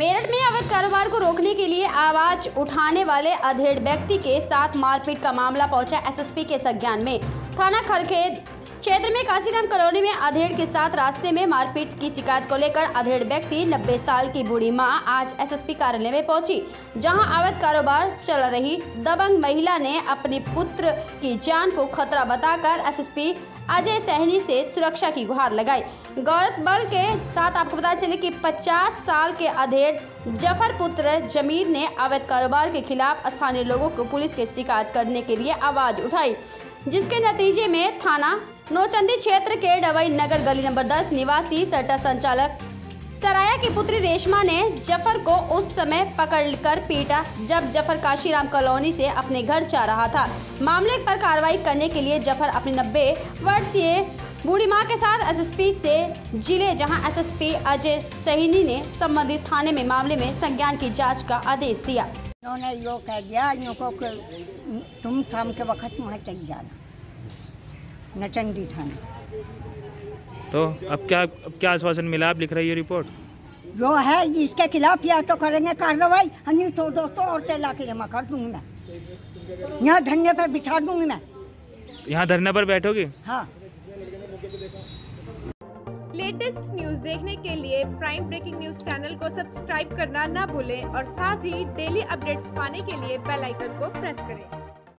मेरठ में अवैध कारोबार को रोकने के लिए आवाज उठाने वाले अधेड़ व्यक्ति के साथ मारपीट का मामला पहुंचा एसएसपी के संज्ञान में। थाना खरखेड़ क्षेत्र में काशीराम कॉलोनी में अधेड़ के साथ रास्ते में मारपीट की शिकायत को लेकर अधेड़ व्यक्ति 90 साल की बूढ़ी मां आज एसएसपी कार्यालय में पहुंची, जहां अवैध कारोबार चल रही दबंग महिला ने अपने पुत्र की जान को खतरा बताकर एसएसपी अजय सहनी से सुरक्षा की गुहार लगाई। गौरतलब के साथ आपको पता चले कि 50 साल के अधेड़ जफर पुत्र जमीर ने अवैध कारोबार के खिलाफ स्थानीय लोगों को पुलिस की शिकायत करने के लिए आवाज उठाई, जिसके नतीजे में थाना नौचंदी क्षेत्र के डबई नगर गली नंबर 10 निवासी सट्टा संचालक सराया की पुत्री रेशमा ने जफर को उस समय पकड़कर पीटा जब जफर काशीराम कॉलोनी से अपने घर जा रहा था। मामले पर कार्रवाई करने के लिए जफर अपनी 90 वर्षीय बूढ़ी मां के साथ एसएसपी से जिले, जहां एसएसपी अजय सहीनी ने संबंधित थाने में मामले में संज्ञान की जांच का आदेश दिया। उन्होंने यो कह दिया इनको कि तुम शाम के वक्त वहाँ चली जाना नचंदी थाना। तो अब क्या आश्वासन मिला? आप लिख रही है रिपोर्ट जो है इसके खिलाफ या तो करेंगे कार्रवाई, नहीं तो दोस्तों और ला के जमा कर दूंगी मैं, यहाँ धरने पर बिछा दूंगी मैं। यहाँ धरने पर बैठोगी? हाँ। लेटेस्ट न्यूज देखने के लिए प्राइम ब्रेकिंग न्यूज चैनल को सब्सक्राइब करना ना भूलें और साथ ही डेली अपडेट्स पाने के लिए बेल आइकन को प्रेस करें।